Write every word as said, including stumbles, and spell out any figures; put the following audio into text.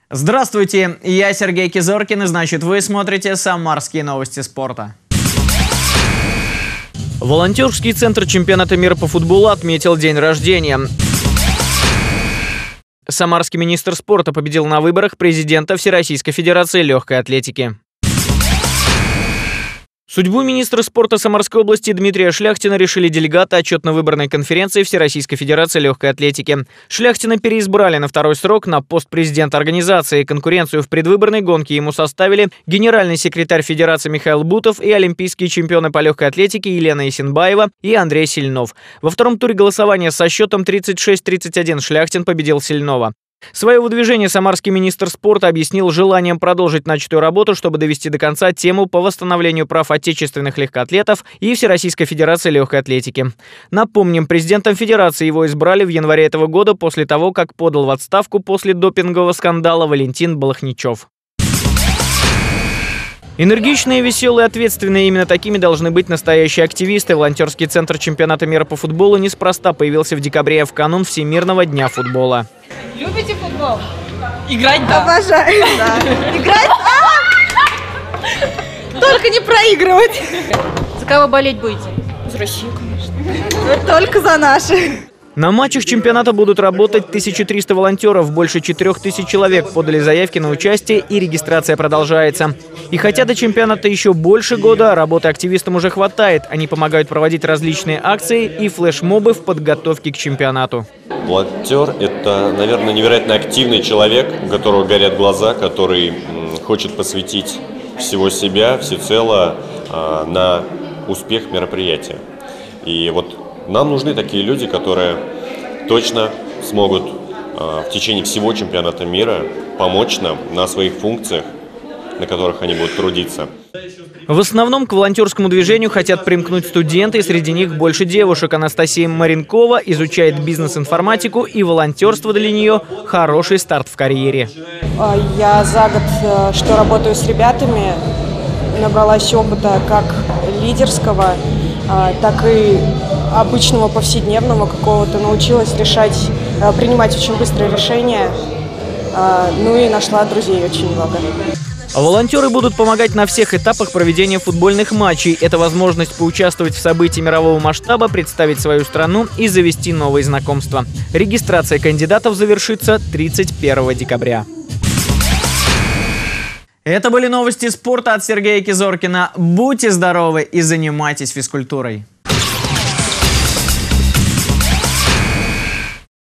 Здравствуйте, я Сергей Кизоркин, и значит вы смотрите «Самарские новости спорта». Волонтерский центр чемпионата мира по футболу отметил день рождения. Самарский министр спорта победил на выборах президента Всероссийской федерации легкой атлетики. Судьбу министра спорта Самарской области Дмитрия Шляхтина решили делегаты отчетно-выборной конференции Всероссийской федерации легкой атлетики. Шляхтина переизбрали на второй срок на пост президента организации. Конкуренцию в предвыборной гонке ему составили генеральный секретарь федерации Михаил Бутов и олимпийские чемпионы по легкой атлетике Елена Исенбаева и Андрей Сильнов. Во втором туре голосования со счетом тридцать шесть тридцать один Шляхтин победил Сильнова. Свое выдвижение самарский министр спорта объяснил желанием продолжить начатую работу, чтобы довести до конца тему по восстановлению прав отечественных легкоатлетов и Всероссийской федерации легкой атлетики. Напомним, президентом федерации его избрали в январе этого года после того, как подал в отставку после допингового скандала Валентин Балахничев. Энергичные, веселые, ответственные — именно такими должны быть настоящие активисты. Волонтерский центр чемпионата мира по футболу неспроста появился в декабре в канун Всемирного дня футбола. Любите футбол? Играть, да. Обожаю, да. Играть, только не проигрывать. За кого болеть будете? За Россию, конечно. Только за наши. На матчах чемпионата будут работать тысяча триста волонтеров. Больше четырёх тысяч человек подали заявки на участие, и регистрация продолжается. И хотя до чемпионата еще больше года, работы активистам уже хватает. Они помогают проводить различные акции и флешмобы в подготовке к чемпионату. Волонтер – это, наверное, невероятно активный человек, у которого горят глаза, который хочет посвятить всего себя, всецело э, на успех мероприятия. И вот нам нужны такие люди, которые точно смогут э, в течение всего чемпионата мира помочь нам на своих функциях, на которых они будут трудиться. В основном к волонтерскому движению хотят примкнуть студенты, и среди них больше девушек. Анастасия Маренкова изучает бизнес-информатику, и волонтерство для нее – хороший старт в карьере. Я за год, что работаю с ребятами, набралась опыта как лидерского, так и обычного повседневного какого-то. Научилась решать, принимать очень быстрые решения, ну и нашла друзей очень много. Волонтеры будут помогать на всех этапах проведения футбольных матчей. Это возможность поучаствовать в событии мирового масштаба, представить свою страну и завести новые знакомства. Регистрация кандидатов завершится тридцать первого декабря. Это были новости спорта от Сергея Кизоркина. Будьте здоровы и занимайтесь физкультурой.